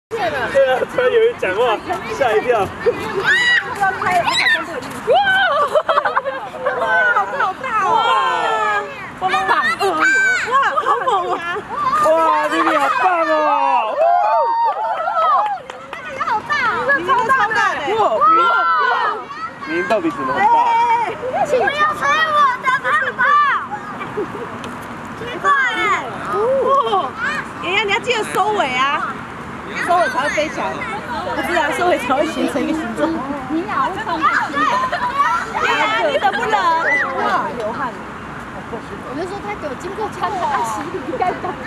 对啊，突然有人讲话，吓一跳。 不要开了，好像不会。哇，好大哦！哇，棒！哇，好猛啊！ 哇，咪咪好棒哦！ 那个也好大，你超大的！哇！ 您到底怎么很大？ 请不要吹我的棒棒！奇怪哎！哦，妍妍，你要记得收尾啊，收尾才会飞起来。不是啊，收尾才会形成一个形状。你俩会放下去。妍妍，你冷不冷？哇，流汗。 我就说他给我经过穿的洗礼，应该懂。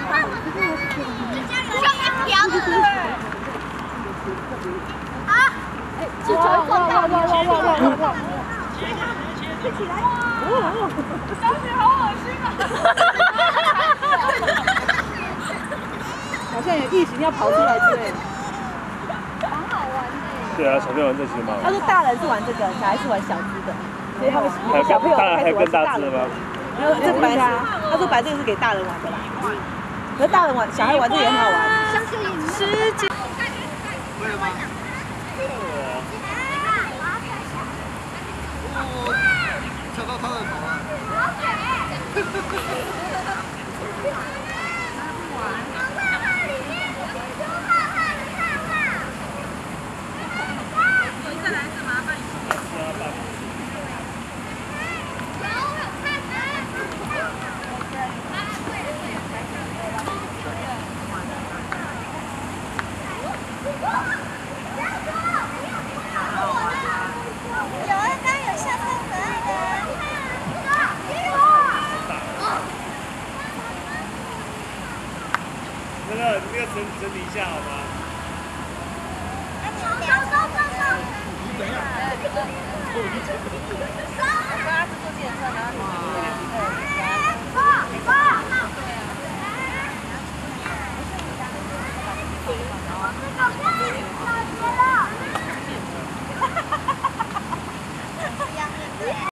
啊！哎，气球撞到你！哇！飞起来！哦，小姐好恶心啊！ 好像有异形要跑出来之类的。 蛮好玩的。 对啊，小朋友玩这些嘛。 他说大人是玩这个，小孩是玩小只的，所以他们小朋友还有更大只的吗？ 没有，这本来是他说本来这个是给大人玩的啦。可是大人玩，小孩玩这个也很好玩。10几。 会了吗？跳到他的头了。那个整理一下好吗？ 我刚刚是坐计程车，然后。